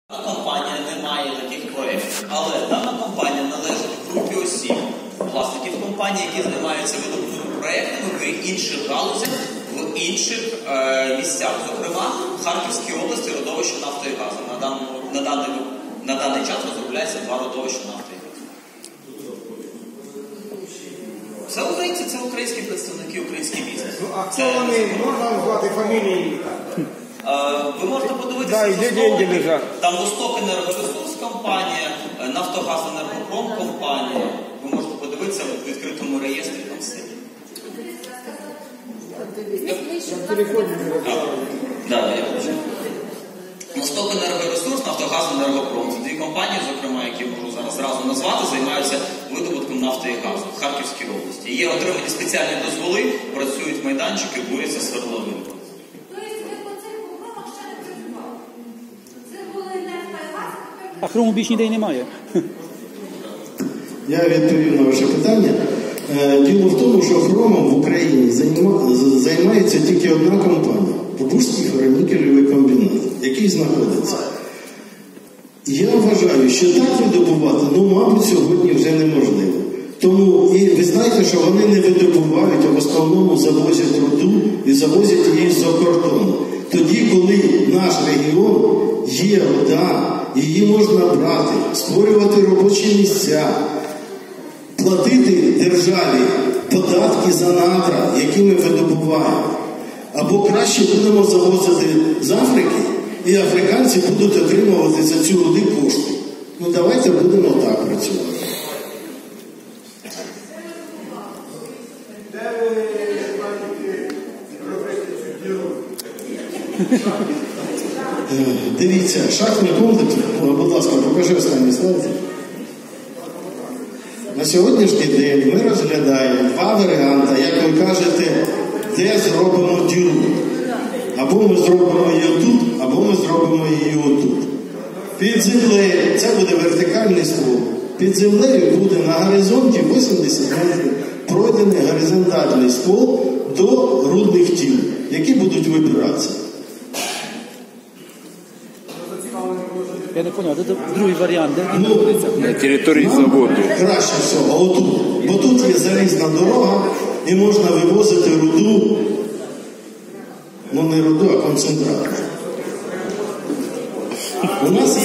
Компанія не має таких проєктів, але дана компанія належить групі осіб, власників компанії, які займаються видобутими проєктами в інших галузях, в інших місцях. Зокрема, в Харківській області родовище нафти і газу. На даний час розробляється 2 родовища нафти і газу. Це українці, це українські представники, український бізнес. Ну, а хто вони? Можна назвати фамілії? Ви можете подивитися, там Восток Енергоресурс компанія, Нафтогаз Енергопром компанія. Ви можете подивитися в відкритому реєстрі, там все. Восток Енергоресурс, Нафтогаз Енергопром. Це 2 компанії, зокрема, які можу зараз зразу назвати, займаються видобутком нафти і газу в Харківській області. Є отримані спеціальні дозволи, працюють майданчики, буряться свердловини. А хрому більш ніде й немає. Я відповім на ваше питання. Діло в тому, що хромом в Україні займається тільки одна компанія – Побужський ферронікелевий комбінат, який знаходиться. Я вважаю, що так видобувати, мабуть, сьогодні вже неможливо. Тому, і ви знаєте, що вони не видобувають, а в основному завозять руду і завозять її з-за кордону. Тоді, коли наш регіон є руда, її можна брати, створювати робочі місця, платити державі податки за надра, які ми видобуваємо. Або краще будемо завозити з Африки, і африканці будуть отримувати за цю руду кошти. Ну давайте будемо так працювати. Дивіться, шахтний комплекс, будь ласка, покажи останній слайд. На сьогоднішній день ми розглядаємо 2 варіанти, як ви кажете, де зробимо діру. Або ми зробимо її тут, або ми зробимо її отут. Під землею, це буде вертикальний ствол, під землею буде на горизонті 80 метрів пройдений горизонтальний ствол до рудних тіл, які будуть вибиратися. Я не зрозумів, це другий варіант, де він знаходиться? На території заводу. Краще всього, отут. Бо тут є залізна дорога і можна вивозити руду, ну не руду, а концентрат. У нас